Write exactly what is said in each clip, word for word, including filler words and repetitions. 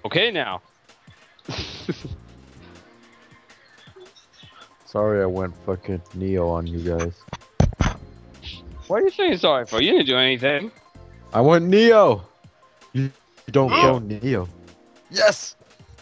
Okay now. Sorry I went fucking Neo on you guys. What are you saying sorry for? You didn't do anything. I went Neo! You don't Neo. go Neo. Yes!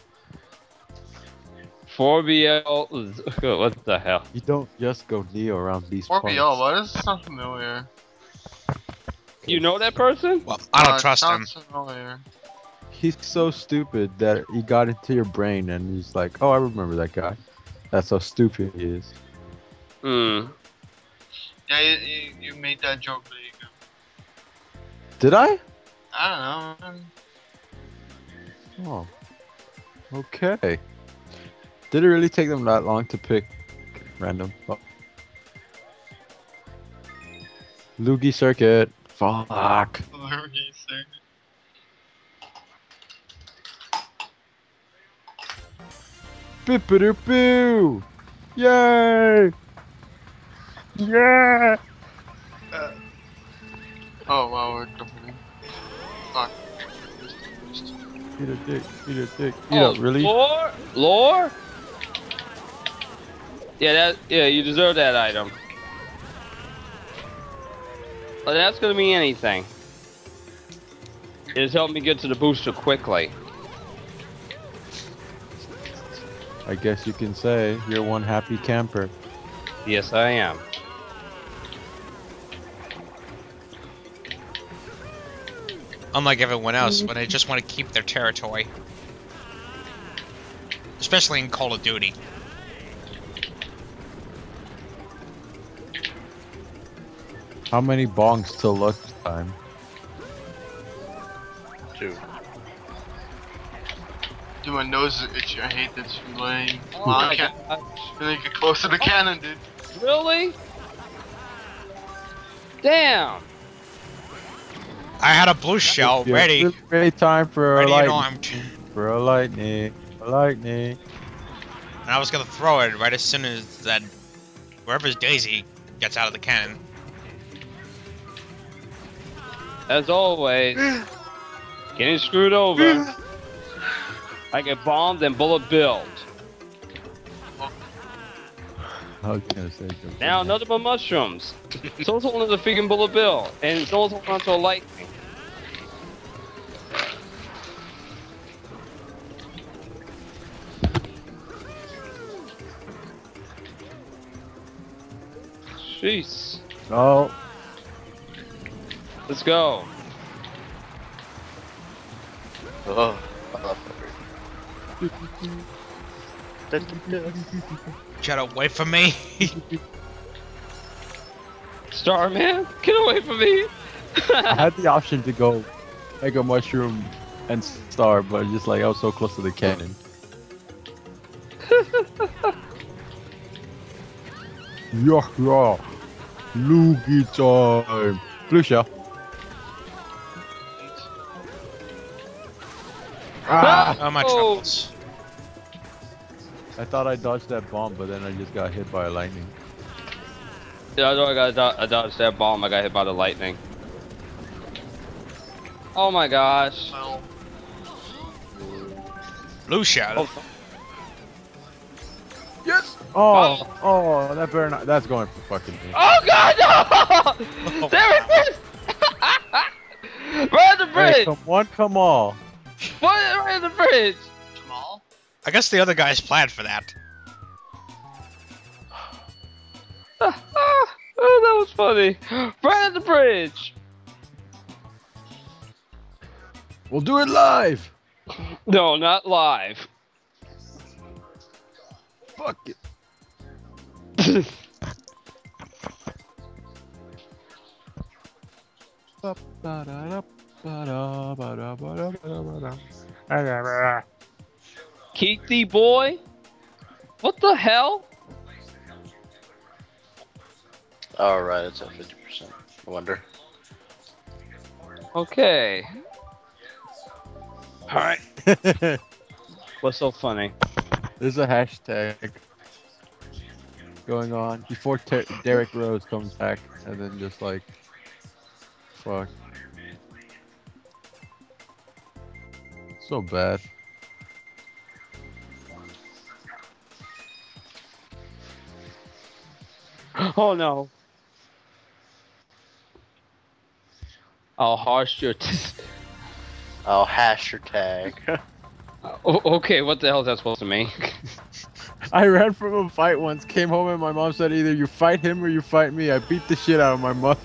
four B L. What the hell? You don't just go Neo around these four parts. B L, why does this sound familiar? You know that person? Well, I don't Uh, it trust him. sounds familiar. He's so stupid that he got into your brain and he's like, oh, I remember that guy. That's how stupid he is. Hmm. Yeah, you, you, you made that joke really good. Did I? I don't know, man. Oh. Okay. Did it really take them that long to pick random? Oh. Loogie circuit. Fuck. Loogie circuit. Boo! Yay! Yeah! Uh, oh wow, we're jumping. Fuck. Eat a dick, eat a dick. Eat Oh, up, really? Lore? Lore? Yeah, that. Yeah, you deserve that item. But that's gonna mean anything. It has helped me get to the booster quickly. I guess you can say you're one happy camper. Yes, I am. Unlike everyone else, when they just want to keep their territory. Especially in Call of Duty. How many bongs till lunchtime? Two. Dude, my nose is itchy. I hate this lane. Oh Come on, my can't. gosh. Really get close to the cannon, dude. Really? Damn. I had a blue shell Yeah, ready. really great time for a Ready and lightning. armed. For a lightning. A lightning. And I was gonna throw it right as soon as that wherever's Daisy gets out of the cannon. As always, getting screwed over. I get bombed and bullet billed. I was gonna say something. Now nothing but mushrooms. Someone's holding the freaking bullet bill, and someone's holding onto a lightning. Jeez. Oh, Let's go. Oh, I love that. Get away from me. Starman, get away from me. I had the option to go Mega Mushroom and Star, but just like I was so close to the cannon. Yeah, yeah. Loogie time. Blue shell. Ah! Oh my Oh. troubles. I thought I dodged that bomb, but then I just got hit by a lightning. Yeah, I know I got do I dodged that bomb. I got hit by the lightning. Oh my gosh. Well, Blue shell. Oh, Yes! Oh, oh, that better not. That's going for fucking me. oh god, no! There it is! Right at the Hey, bridge! come one, come all. Right right at the bridge! Jamal? I guess the other guys planned for that. Oh, that was funny. Right at the bridge! We'll do it live. No, not live. Fuck it. Keithy boy? What the hell? Alright, it's at fifty percent. I wonder. Okay. Alright. What's so funny? There's a hashtag going on before Ter Derek Rose comes back, and then just like, fuck. So bad. Oh no. I'll harsh your. T I'll hash your tag. O- okay, what the hell is that supposed to mean? I ran from a fight once, came home and my mom said either you fight him or you fight me. I beat the shit out of my mother.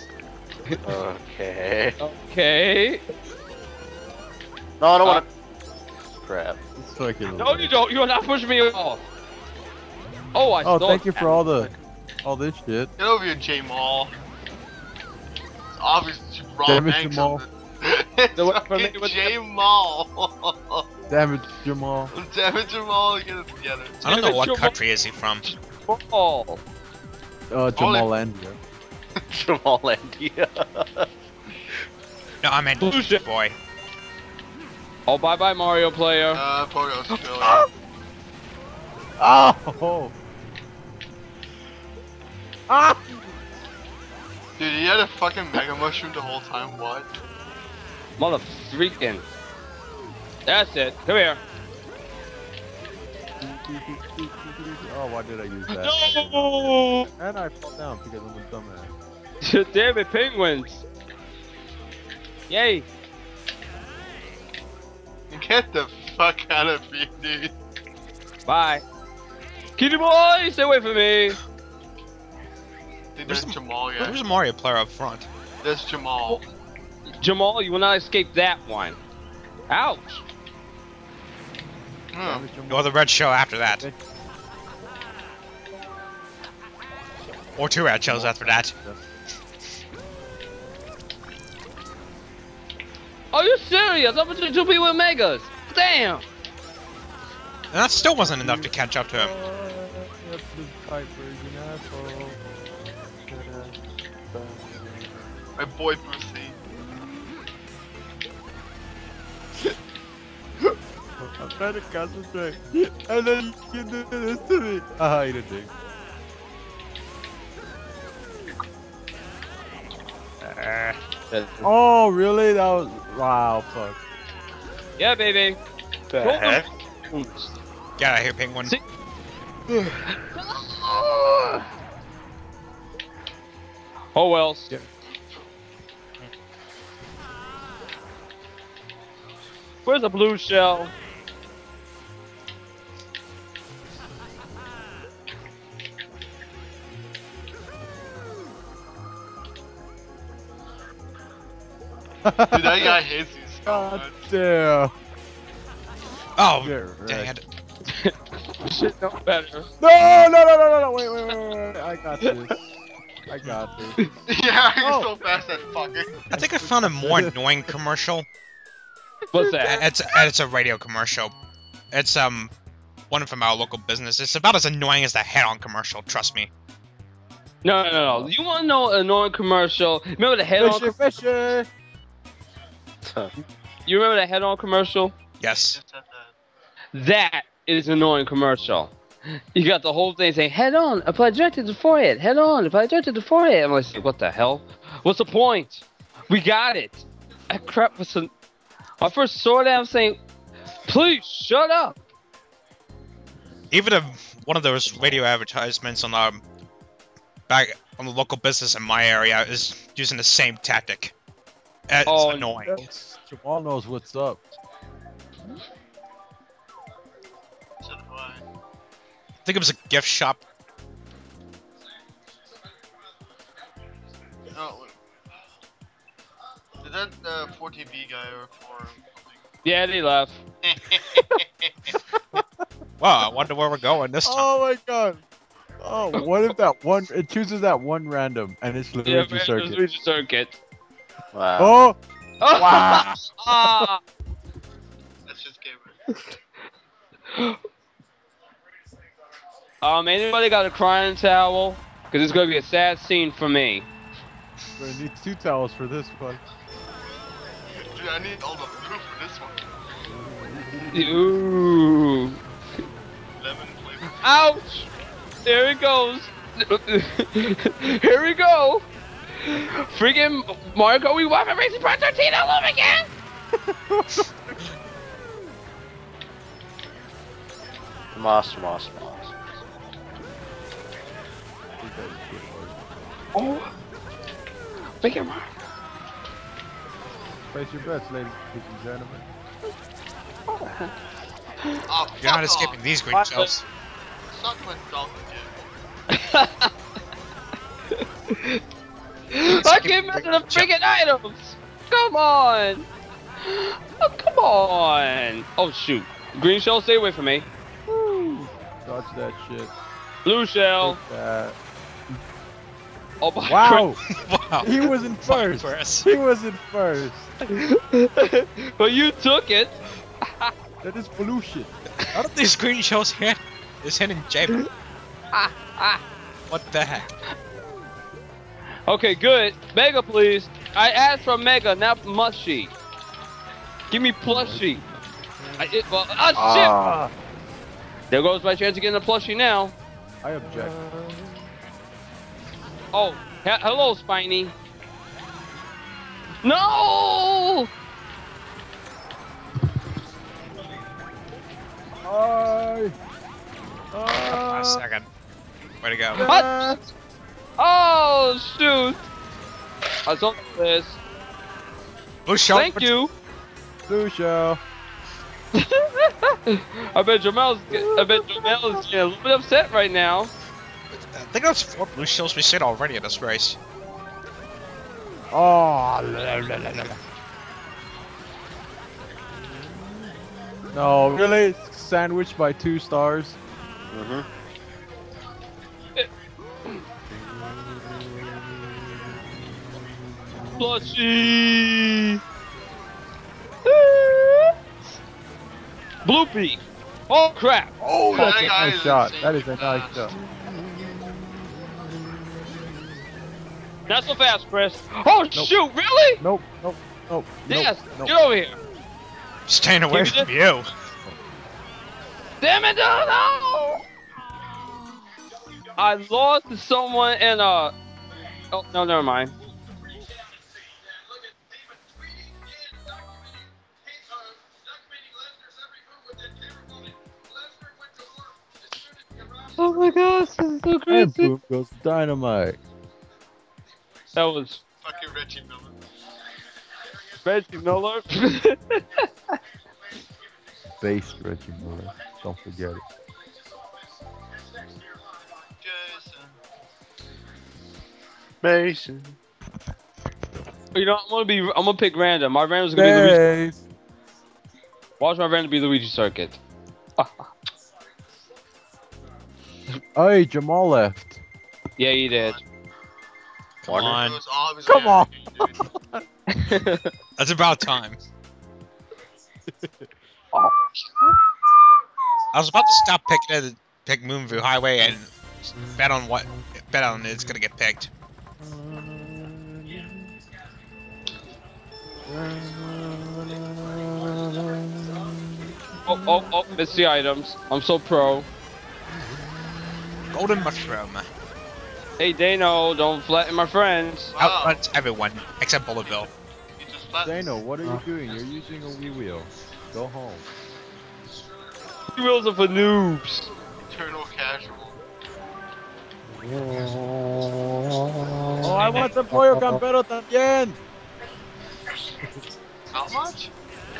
Okay. Okay. No, I don't Uh, want to. Crap. It's fucking No, you don't. You are not pushing me off. Oh, I Oh, stole thank you that. for all the, all this shit. Get over here, J Mall. It's obvious that you wrong Damn it, bank Jamal. something. It's The what- for me, fucking what- J Mall. Damn it, Jamal. Damn it, Jamal, get it together. I don't know what Jamal- country is he from. Oh. Uh, Jamalandia. Jamalandia. No, I meant Blue shit. boy. Oh, bye bye, Mario player. Uh, Pogo still. Oh! Ah! Dude, he had a fucking Mega Mushroom the whole time, what? Mother freaking. That's it. Come here. Oh, why did I use that? No! And I fell down because I'm a dumbass. Damn it, penguins. Yay. Get the fuck out of me, dude. Bye. Kitty boy, stay away from me. Dude, there's There's- Jamal, yeah. There's a Mario player up front. There's Jamal. Jamal, you will not escape that one. Ouch. Hmm. Or the red show after that. Or two red shows after that. Are you serious? I'm between two people with megas. Damn. And that still wasn't enough to catch up to him. My boy Brucey. I'm trying to concentrate. And then you do this to me. Ah, you did. Uh, Oh, really? That was. Wow, fuck. Yeah, baby. The Go heck? get out of here, penguin. See- Oh well. Yeah. Where's the blue shell? Dude, that guy hates you so God much. damn. Oh, Yeah, dang right. it. Shit, no better. No, no, no, no, no, no, wait, wait, wait, wait, wait. I got this. I got this. Yeah, he's Oh. so fast that fucker. I think I found a more annoying commercial. What's Uh, that? It's it's a radio commercial. It's um one from our local business. It's about as annoying as the head-on commercial. Trust me. No, no, no, no. You want to know an annoying commercial? Remember the head-on? Fishy, fishy. You remember the head-on commercial? Yes. Just said that. That is an annoying commercial. You got the whole thing saying, head on, apply directly to the forehead, head on, apply directly to the forehead. I'm like, what the hell? What's the point? We got it. That crap was an... I first saw that, I'm saying, please, shut up. Even if one of those radio advertisements on um back on the local business in my area is using the same tactic. It's Oh, annoying. Yes, Jamal knows what's up. So do I. I think it was a gift shop. Oh, wait. Did that uh, four T B guy or for Yeah, they left. something? Wow, I wonder where we're going this time. Oh my god. Oh, what if that one, it chooses that one random and it's Yeah, Luigi man, Circuit. Luigi Circuit. Wow. Oh! Oh, Wow. ah. That's just gamer. Um, anybody got a crying towel? Because it's going to be a sad scene for me. We're gonna need two towels for this one. Dude, I need all the blue for this one. Ooh. Lemon flavor. Ouch! There it goes. Here we go. Freaking Mario Kart Wii Wi-Fi Racing Part thirteen all over again. Moss, moss, moss. Oh. Make it right. Place your bets, ladies and gentlemen. Oh, You're not fuck escaping off. these green shells. Suck my dog again. I keep missing the freaking items! Come on! Oh, come on! Oh, shoot. Green shell, stay away from me. Woo. Dodge that shit. Blue shell. Take that. Oh, my Wow! Wow. He was in first. Progress. He was in first. But you took it. That is pollution. How did these green shells hit this hidden gem? What the heck? Okay, good. Mega, please. I asked for Mega, not Mushy. Give me Plushie. I, it, well, oh, shit! Ah, There goes my chance of getting a Plushie now. I object. Oh, he hello, Spiny. No! I. Last Uh, second. Way to go. What? Oh, shoot. I saw this. Blue shell. Thank you. Blue shell. I bet Jamel's, I bet Jamel is getting a little bit upset right now. I think that's four blue shells we said already in this race. Oh. La, la, la, la, la. No, really? Sandwiched by two stars. Mm-hmm. Plushie. Bloopy. Oh crap. Oh, That that's a guy nice is shot. insane That is a nice fast. shot. Not so fast, Chris. Oh Nope. shoot, really? Nope, nope, nope. Yes, nope, get over here. Staying away Give me from you. Damn it, no, no! I lost to someone in a... Oh, no, never mind. Oh my gosh, this is so And crazy. boom goes dynamite. That was Fucking Reggie Miller. Reggie Miller. Base Reggie Miller. Don't forget it. Jason. Mason. You know, I'm gonna be. I'm gonna pick random. My random's gonna be Luigi. Base. Watch my random be Luigi Circuit. Hey, Jamal left. Yeah, he did. Come It on. was always Come on. dude. That's about time. I was about to stop picking it, pick Moonview Highway and bet on what bet on it's gonna get picked. Oh, oh, oh! Missed the items. I'm so pro. Golden mushroom. Hey, Dano, don't flatten my friends. Wow. Outruns everyone except Bulletville. You just flattened. Dano, what are you doing? You're using a Wii wheel. Go home. Three wheels are for noobs. Eternal casual. Oh, I want some pollo campero también. How much?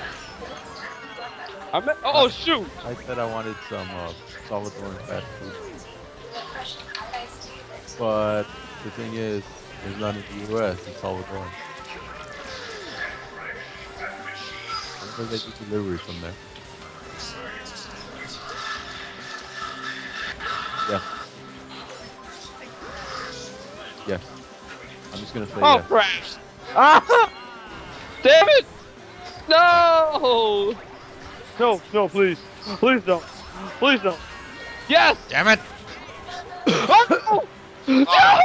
I meant, oh shoot! I said I wanted some uh, Salvadoran fast food. But the thing is, there's none in the U S in Salvadoran. I think they do delivery from there. Yes. Yes. I'm just gonna say Oh yes. crap! Ah! Damn it! No! No, no, please, please don't, please don't. Yes! Damn it! Oh! No!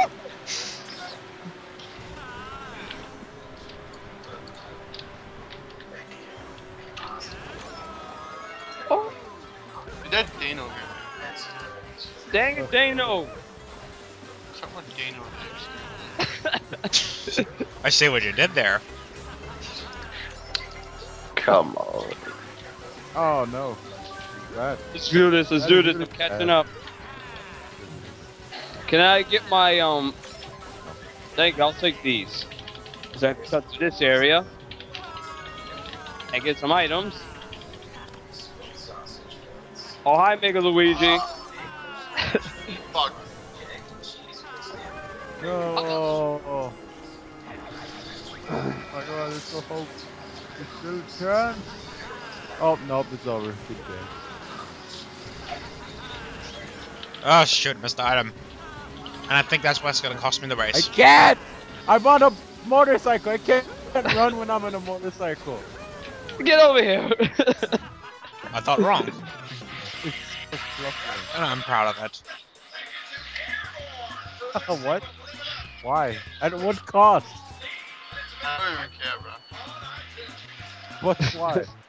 Oh, That's Dano here. dang it, Dano! Someone Dano next. I see what you did there. Come on. Oh no. That. Let's do this. Let's That do is this. I'm really catching bad. up. Can I get my um? Thank you, I'll take these. Cause I have to cut to this area. And get some items. Oh, hi, Mega Luigi. Fuck. No. Oh my god, there's still hope. There's still a chance. Oh, nope, it's over. Good game. Oh shoot, missed the item. And I think that's what's gonna cost me the I race. can't! I'm on a motorcycle. I can't run when I'm on a motorcycle. Get over here. I thought wrong. It's so fluffy. And I'm proud of it. What? Why? At what cost? I don't even care, bro. What? Why?